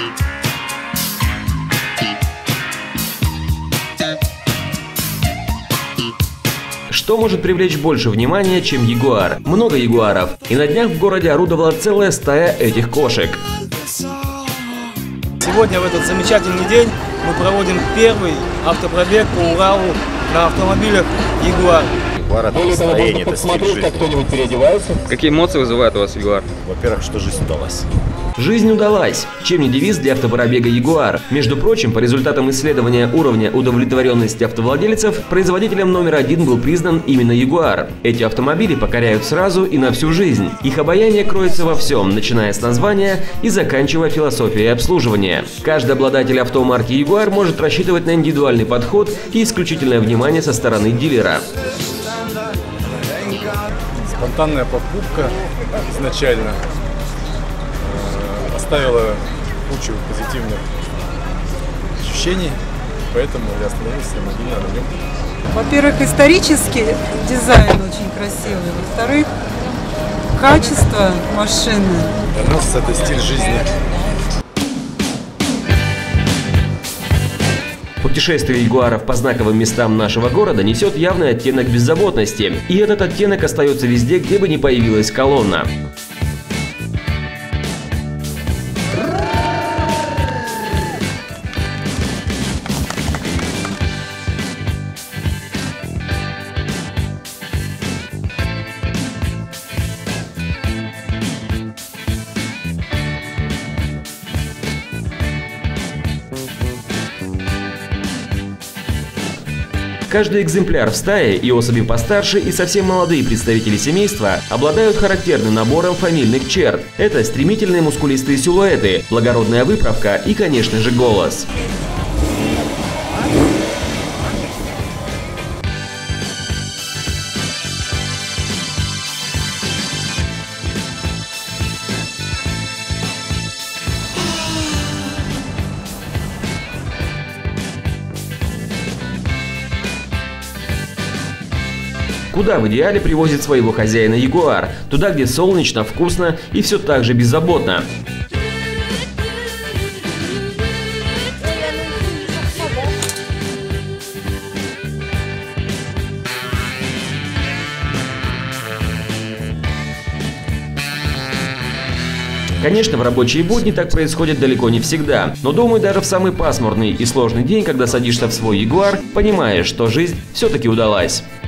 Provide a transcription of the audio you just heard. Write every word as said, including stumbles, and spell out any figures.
Что может привлечь больше внимания, чем ягуар? Много ягуаров. И на днях в городе орудовала целая стая этих кошек. Сегодня, в этот замечательный день, мы проводим первый автопробег по Уралу на автомобилях Ягуар. Ягуар — это настроение, это стиль жизни. Как кто-нибудь переодевается? Какие эмоции вызывает у вас Ягуар? Во-первых, что жизнь удалась. Жизнь удалась. Чем не девиз для автопробега Ягуар? Между прочим, по результатам исследования уровня удовлетворенности автовладельцев, производителем номер один был признан именно Ягуар. Эти автомобили покоряют сразу и на всю жизнь. Их обаяние кроется во всем, начиная с названия и заканчивая философией обслуживания. Каждый обладатель автомарки Ягуар может рассчитывать на индивидуальный подход и исключительное внимание со стороны дилера. Спонтанная покупка изначально оставила кучу позитивных ощущений, поэтому я остановился мобильно на нем. Во-первых, исторический дизайн очень красивый, во-вторых, качество машины. Для нас это стиль жизни. Путешествие ягуаров по знаковым местам нашего города несет явный оттенок беззаботности. И этот оттенок остается везде, где бы ни появилась колонна. Каждый экземпляр в стае, и особи постарше, и совсем молодые представители семейства обладают характерным набором фамильных черт. Это стремительные мускулистые силуэты, благородная выправка и, конечно же, голос. Куда в идеале привозит своего хозяина ягуар? Туда, где солнечно, вкусно и все так же беззаботно. Конечно, в рабочие будни так происходит далеко не всегда, но думаю, даже в самый пасмурный и сложный день, когда садишься в свой ягуар, понимаешь, что жизнь все-таки удалась.